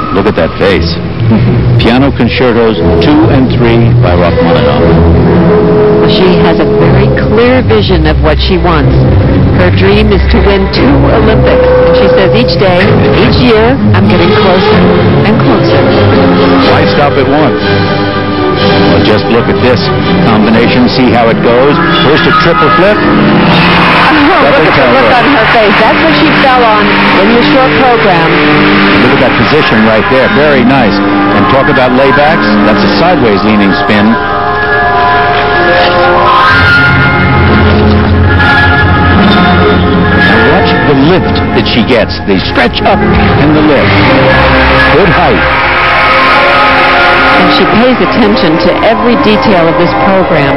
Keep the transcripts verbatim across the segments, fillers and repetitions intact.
Look at that face. Piano Concertos two and three by Rachmaninoff. She has a very clear vision of what she wants. Her dream is to win two Olympics. And she says each day, each year, I'm getting closer and closer. Why stop at one? Well, just look at this combination. See how it goes. First a triple flip. Oh, look at the look on her face. That's what she fell on in the short program. Look at that position right there. Very nice. And talk about laybacks. That's a sideways leaning spin. Now watch the lift that she gets. The stretch up and the lift. Good height. And she pays attention to every detail of this program.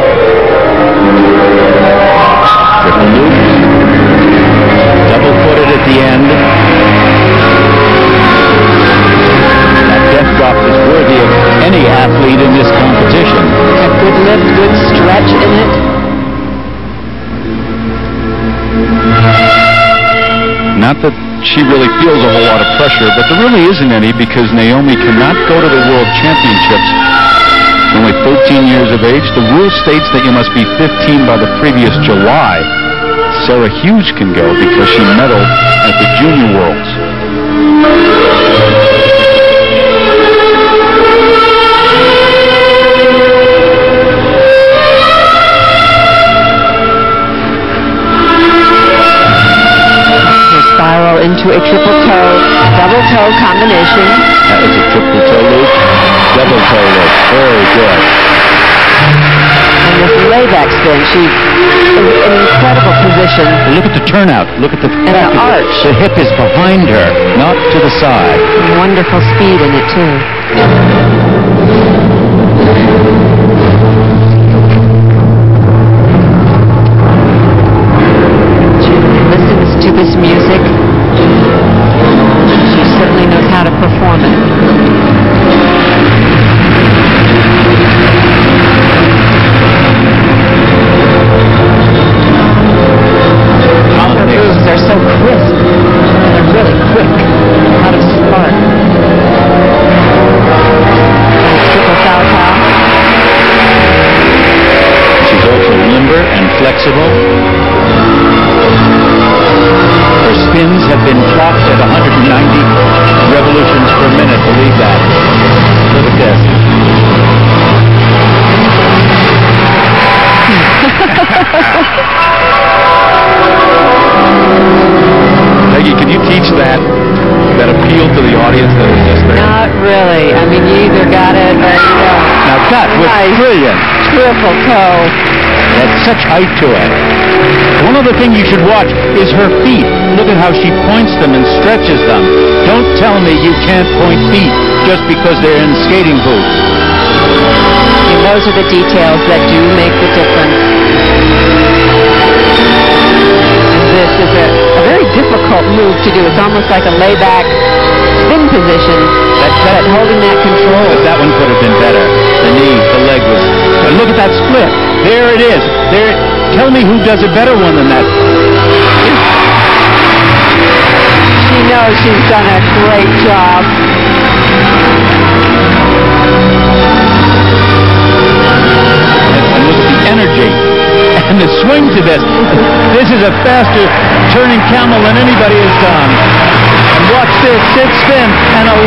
Triple loop. Double footed at the end. That death drop is worthy of any athlete in this competition. A good lift, good stretch in it. Not that she really feels a whole lot of pressure, but there really isn't any because Naomi cannot go to the World Championships. Only thirteen years of age. The rule states that you must be fifteen by the previous July. Sarah Hughes can go because she medaled at the Junior Worlds. Spiral into a triple toe, double toe combination. That was a triple toe loop, double toe loop. Very good. And this layback spin, she's in an incredible position. Look at the turnout. Look at the and the arch. The hip is behind her, not to the side. And wonderful speed in it too. To this music, she certainly knows how to perform it. Her moves are so crisp. They're really quick, out of spark. Triple salto. She's also limber and flexible. Her spins have been clocked at one hundred ninety revolutions per minute. Believe that. Look at this. Peggy, can you teach that that appeal to the audience that was just there? Not really. I mean, you either got it or you don't. Now that was nice. Brilliant. Triple toe. It had such height to it. One other thing you should watch is her feet. Look at how she points them and stretches them. Don't tell me you can't point feet just because they're in skating boots. And those are the details that do make the difference. And this is a, a very difficult move to do. It's almost like a layback spin position, That, that, but holding that control. But that one could have been better. The knee, the leg was... But look at that split. There it is. There. Tell me who does a better one than that. She knows she's done a great job. And, and look at the energy and the swing to this. This is a faster turning camel than anybody has done. And watch this. Six spin and a